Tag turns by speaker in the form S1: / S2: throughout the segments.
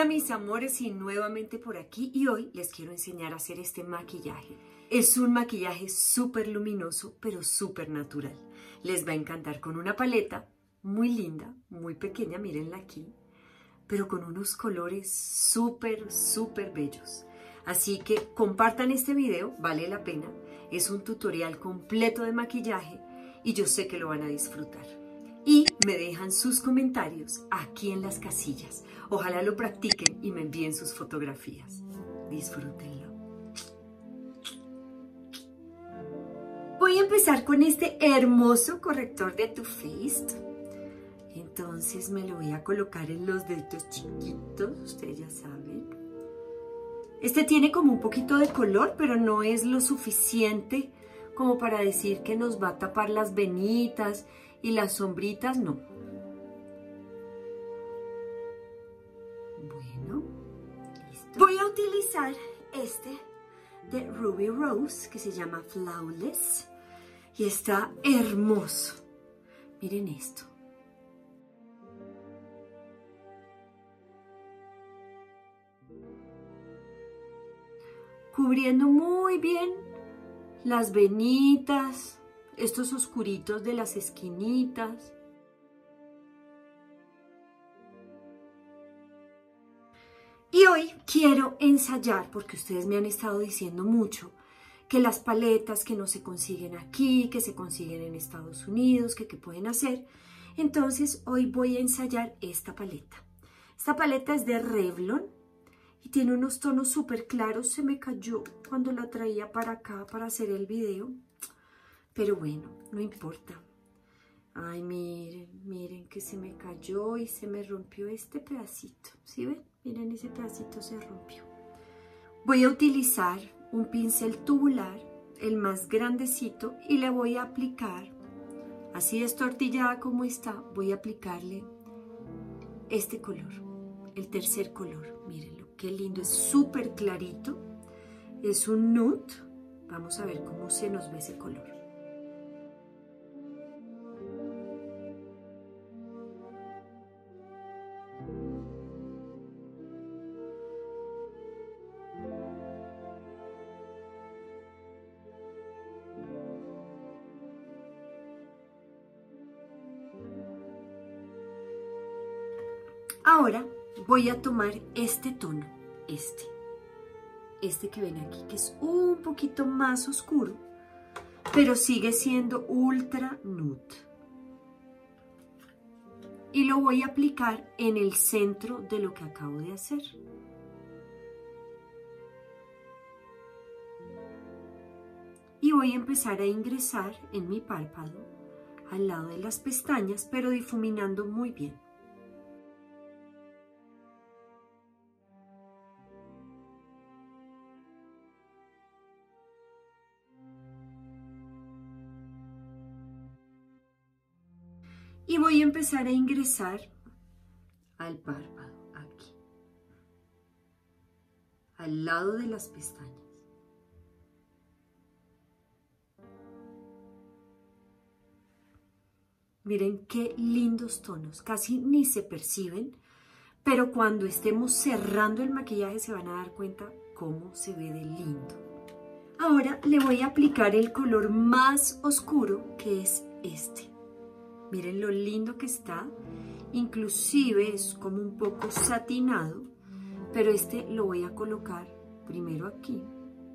S1: Hola mis amores y nuevamente por aquí y hoy les quiero enseñar a hacer este maquillaje. Es un maquillaje súper luminoso pero súper natural. Les va a encantar con una paleta muy linda, muy pequeña, mírenla aquí, pero con unos colores súper bellos. Así que compartan este video, vale la pena. Es un tutorial completo de maquillaje y yo sé que lo van a disfrutar. Y me dejan sus comentarios aquí en las casillas. Ojalá lo practiquen y me envíen sus fotografías. Disfrútenlo. Voy a empezar con este hermoso corrector de Too Faced. Entonces me lo voy a colocar en los deditos chiquitos, ustedes ya saben. Este tiene como un poquito de color, pero no es lo suficiente como para decir que nos va a tapar las venitas y las sombritas, no. Bueno, listo. Voy a utilizar este de Ruby Rose que se llama Flawless y está hermoso. Miren esto. Cubriendo muy bien las venitas, estos oscuritos de las esquinitas. Y hoy quiero ensayar, porque ustedes me han estado diciendo mucho, que las paletas que no se consiguen aquí, que se consiguen en Estados Unidos, que qué pueden hacer. Entonces hoy voy a ensayar esta paleta. Esta paleta es de Revlon y tiene unos tonos súper claros. Se me cayó cuando la traía para acá para hacer el video, pero bueno, no importa. Ay, miren que se me cayó y se me rompió este pedacito. ¿Sí ven? Miren, ese pedacito se rompió. Voy a utilizar un pincel tubular, el más grandecito, y le voy a aplicar, así destortillada como está, voy a aplicarle este color, el tercer color. Mírenlo, qué lindo, es súper clarito, es un nude. Vamos a ver cómo se nos ve ese color. Ahora voy a tomar este tono, este que ven aquí, que es un poquito más oscuro, pero sigue siendo ultra nude. Y lo voy a aplicar en el centro de lo que acabo de hacer. Y voy a empezar a ingresar en mi párpado, al lado de las pestañas, pero difuminando muy bien. Y voy a empezar a ingresar al párpado, aquí, al lado de las pestañas. Miren qué lindos tonos, casi ni se perciben, pero cuando estemos cerrando el maquillaje se van a dar cuenta cómo se ve de lindo. Ahora le voy a aplicar el color más oscuro, que es este. Miren lo lindo que está, inclusive es como un poco satinado, pero este lo voy a colocar primero aquí.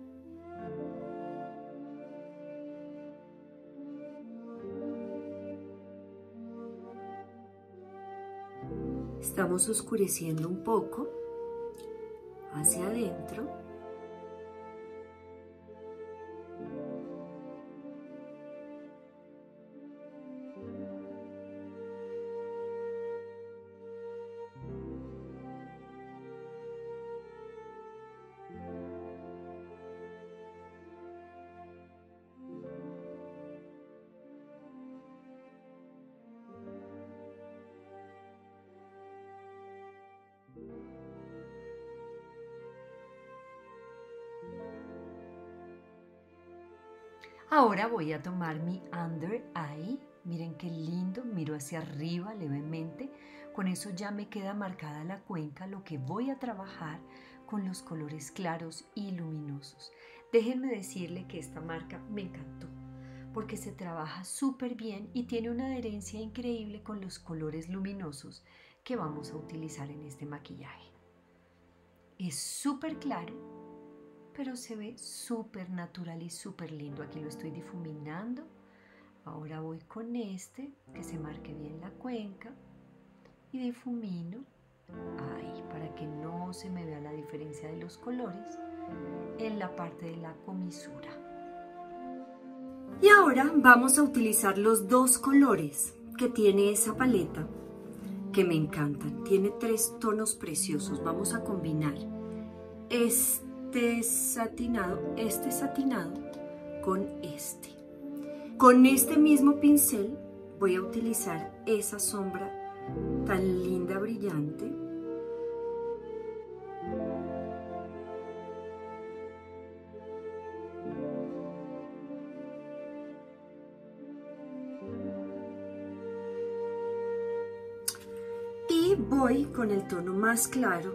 S1: Estamos oscureciendo un poco hacia adentro. Ahora voy a tomar mi Under Eye. Miren qué lindo, miro hacia arriba levemente. Con eso ya me queda marcada la cuenca, lo que voy a trabajar con los colores claros y luminosos. Déjenme decirle que esta marca me encantó, porque se trabaja súper bien y tiene una adherencia increíble con los colores luminosos que vamos a utilizar en este maquillaje. Es súper claro, pero se ve súper natural y súper lindo. Aquí lo estoy difuminando. Ahora voy con este, que se marque bien la cuenca, y difumino ahí para que no se me vea la diferencia de los colores en la parte de la comisura. Y ahora vamos a utilizar los dos colores que tiene esa paleta, que me encantan. Tiene 3 tonos preciosos. Vamos a combinar este satinado con este. Con este mismo pincel voy a utilizar esa sombra tan linda, brillante. Y voy con el tono más claro,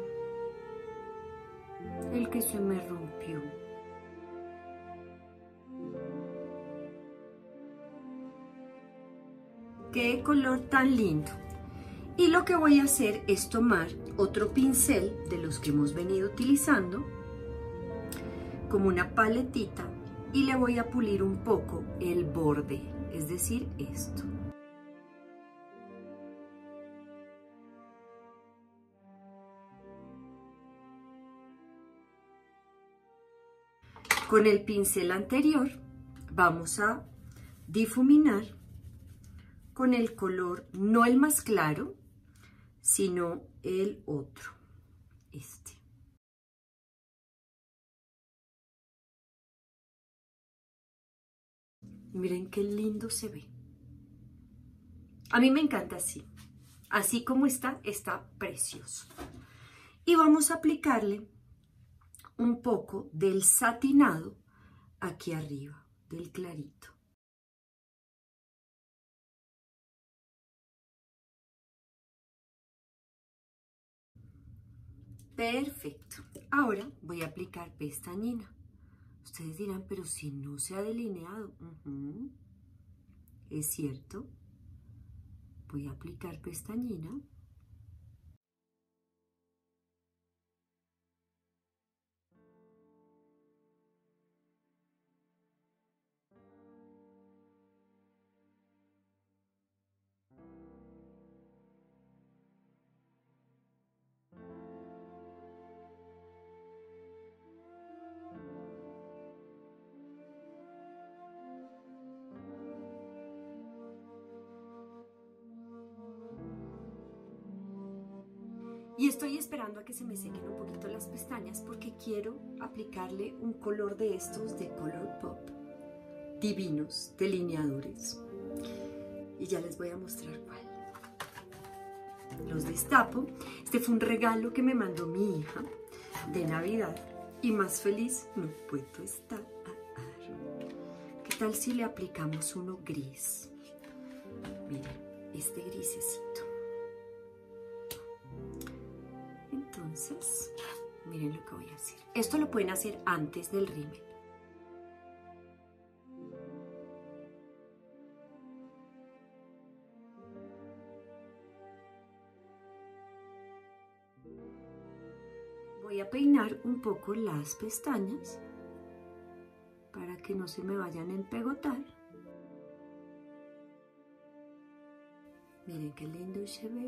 S1: el que se me rompió. ¡Qué color tan lindo! Y lo que voy a hacer es tomar otro pincel de los que hemos venido utilizando, como una paletita, y le voy a pulir un poco el borde, es decir, esto. Con el pincel anterior vamos a difuminar con el color, no el más claro, sino el otro, este. Miren qué lindo se ve. A mí me encanta así. Así como está, está precioso. Y vamos a aplicarle un poco del satinado aquí arriba, del clarito. Perfecto. Ahora voy a aplicar pestañina. Ustedes dirán, pero si no se ha delineado. Es cierto. Voy a aplicar pestañina. Y estoy esperando a que se me sequen un poquito las pestañas porque quiero aplicarle un color de estos de Colourpop, divinos, delineadores. Y ya les voy a mostrar cuál. Los destapo. Este fue un regalo que me mandó mi hija de Navidad y más feliz no puedo estar. ¿Qué tal si le aplicamos uno gris? Miren, este grisecito. Entonces, miren lo que voy a hacer. Esto lo pueden hacer antes del rímel. Voy a peinar un poco las pestañas para que no se me vayan a empegotar. Miren qué lindo se ve.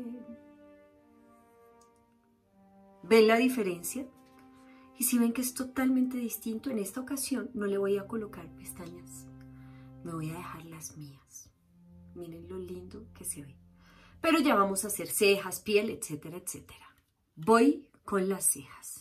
S1: ¿Ven la diferencia? Y si ven que es totalmente distinto, en esta ocasión no le voy a colocar pestañas. Me voy a dejar las mías. Miren lo lindo que se ve. Pero ya vamos a hacer cejas, piel, etcétera, etcétera. Voy con las cejas.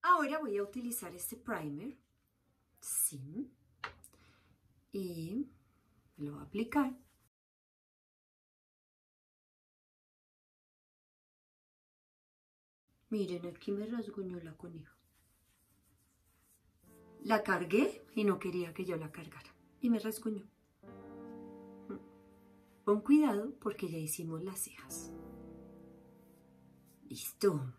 S1: Ahora voy a utilizar este primer, sí, y me lo voy a aplicar. Miren, aquí me rasguñó la coneja. La cargué y no quería que yo la cargara. Y me rasguñó. Con cuidado porque ya hicimos las cejas. Listo.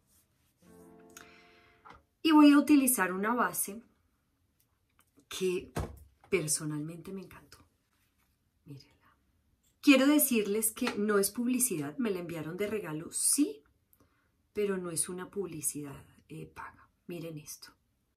S1: Y voy a utilizar una base que personalmente me encantó. Mírenla. Quiero decirles que no es publicidad. Me la enviaron de regalo, sí, pero no es una publicidad paga. Miren esto.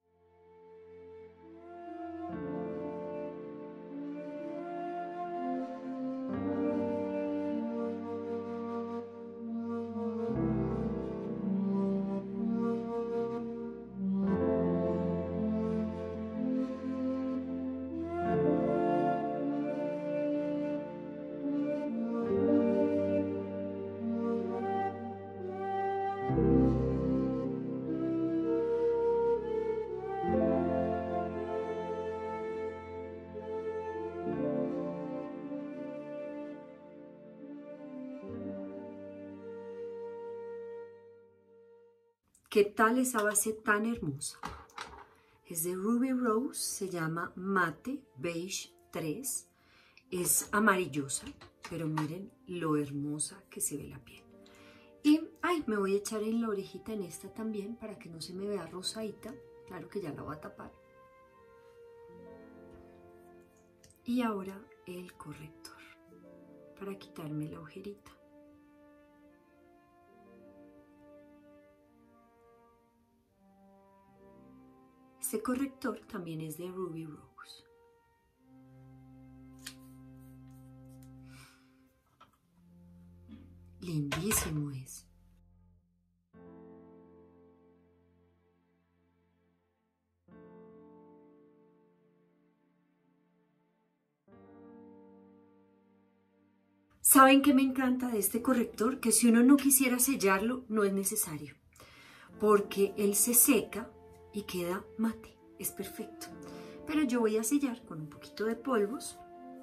S1: ¿Qué tal esa base tan hermosa? Es de Ruby Rose, se llama Mate Beige 3. Es amarillosa, pero miren lo hermosa que se ve la piel. Y, me voy a echar en la orejita en esta también para que no se me vea rosadita. Claro que ya la voy a tapar. Y ahora el corrector para quitarme la ojerita. Este corrector también es de Ruby Rose. Lindísimo es. ¿Saben qué me encanta de este corrector? Que si uno no quisiera sellarlo, no es necesario. Porque él se seca y queda mate. Es perfecto. Pero yo voy a sellar con un poquito de polvos.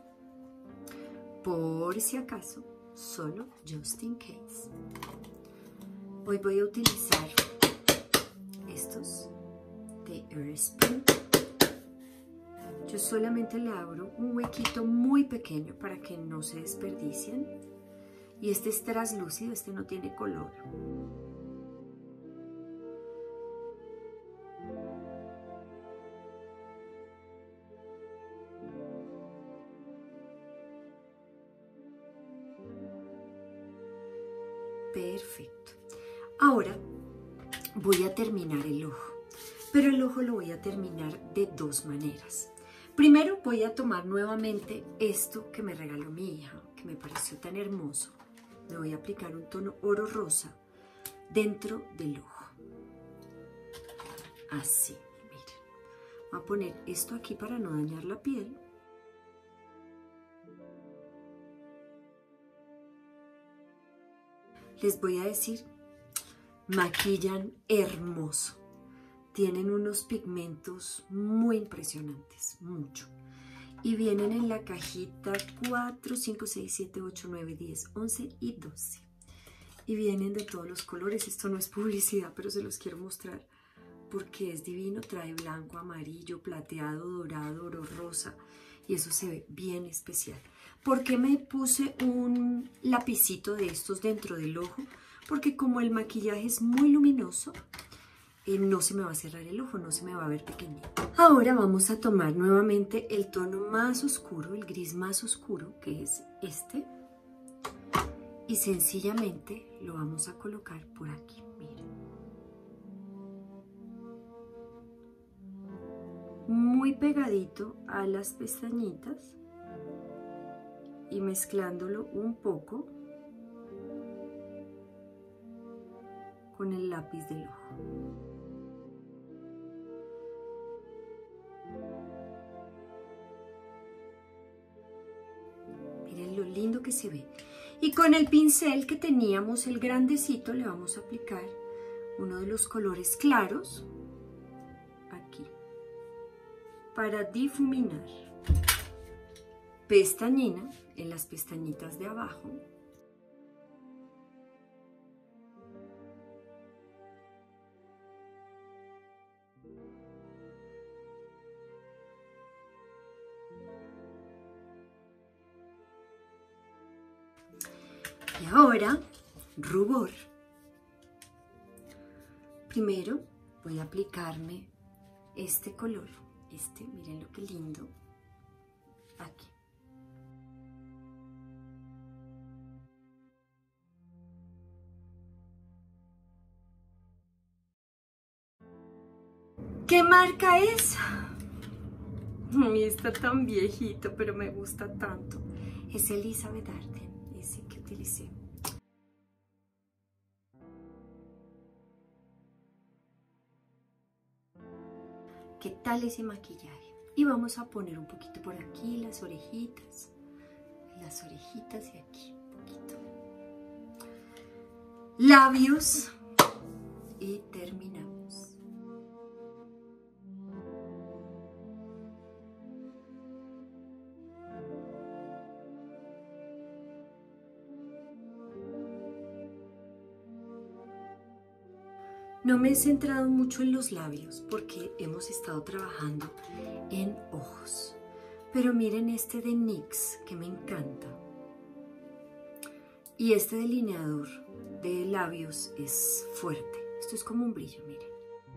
S1: Por si acaso, solo just in case. Hoy voy a utilizar estos de Airspun. Yo solamente le abro un huequito muy pequeño para que no se desperdicien. Y este es translúcido, este no tiene color. Perfecto. Ahora voy a terminar el ojo, pero el ojo lo voy a terminar de dos maneras. Primero voy a tomar nuevamente esto que me regaló mi hija, que me pareció tan hermoso. Me voy a aplicar un tono oro rosa dentro del ojo. Así, miren. Voy a poner esto aquí para no dañar la piel. Les voy a decir, maquillan hermoso. Tienen unos pigmentos muy impresionantes, mucho. Y vienen en la cajita 4, 5, 6, 7, 8, 9, 10, 11 y 12. Y vienen de todos los colores. Esto no es publicidad, pero se los quiero mostrar porque es divino. Trae blanco, amarillo, plateado, dorado, oro rosa. Y eso se ve bien especial. ¿Por qué me puse un lapicito de estos dentro del ojo? Porque como el maquillaje es muy luminoso, no se me va a cerrar el ojo, no se me va a ver pequeñito. Ahora vamos a tomar nuevamente el tono más oscuro, el gris más oscuro, que es este. Y sencillamente lo vamos a colocar por aquí, miren. Muy pegadito a las pestañitas y mezclándolo un poco con el lápiz del ojo. Miren lo lindo que se ve. Y con el pincel que teníamos, el grandecito, le vamos a aplicar uno de los colores claros, aquí, para difuminar. Pestañina en las pestañitas de abajo. Y ahora, rubor. Primero voy a aplicarme este color. Miren lo que lindo. Aquí. ¿Qué marca es? Está tan viejito, pero me gusta tanto. Es Elizabeth Arden, ese que utilicé. ¿Qué tal ese maquillaje? Y vamos a poner un poquito por aquí las orejitas y aquí un poquito. Labios y terminamos. No me he centrado mucho en los labios porque hemos estado trabajando en ojos. Pero miren este de NYX que me encanta. Y este delineador de labios es fuerte. Esto es como un brillo, miren.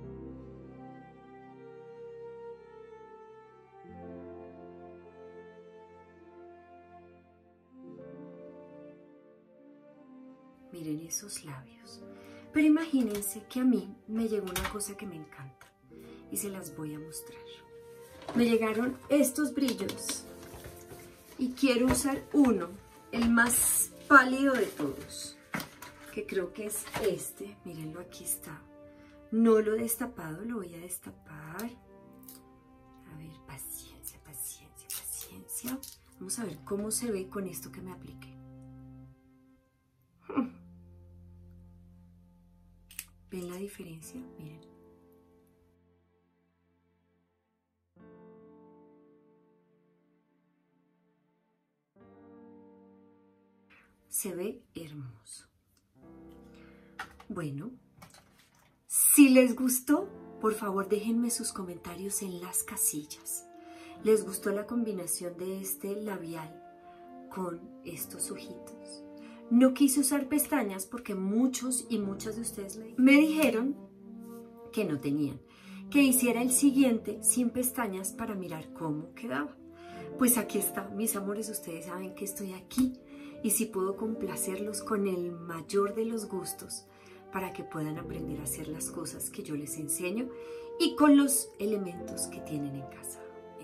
S1: Miren esos labios. Pero imagínense que a mí me llegó una cosa que me encanta y se las voy a mostrar. Me llegaron estos brillos y quiero usar uno, el más pálido de todos, que creo que es este. Mírenlo, aquí está. No lo he destapado, lo voy a destapar. A ver, paciencia, paciencia, paciencia. Vamos a ver cómo se ve con esto que me apliqué. ¿Ven la diferencia? Miren. Se ve hermoso. Bueno, si les gustó, por favor déjenme sus comentarios en las casillas. ¿Les gustó la combinación de este labial con estos ojitos? No quise usar pestañas porque muchos y muchas de ustedes me dijeron que no tenían, que hiciera el siguiente sin pestañas para mirar cómo quedaba. Pues aquí está, mis amores, ustedes saben que estoy aquí y si puedo complacerlos con el mayor de los gustos para que puedan aprender a hacer las cosas que yo les enseño y con los elementos que tienen en casa.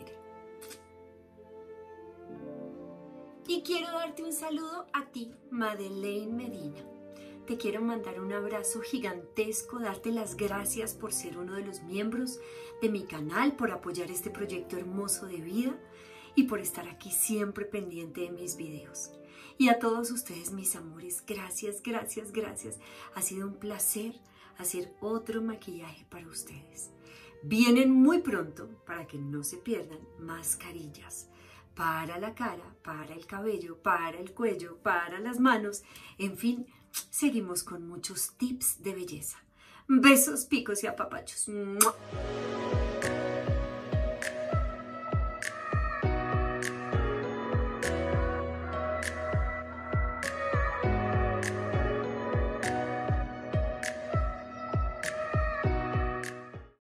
S1: Y quiero darte un saludo a ti, Madeleine Medina. Te quiero mandar un abrazo gigantesco, darte las gracias por ser uno de los miembros de mi canal, por apoyar este proyecto hermoso de vida y por estar aquí siempre pendiente de mis videos. Y a todos ustedes, mis amores, gracias, gracias, gracias. Ha sido un placer hacer otro maquillaje para ustedes. Vienen muy pronto, para que no se pierdan, mascarillas para la cara, para el cabello, para el cuello, para las manos. En fin, seguimos con muchos tips de belleza. Besos, picos y apapachos. ¡Mua!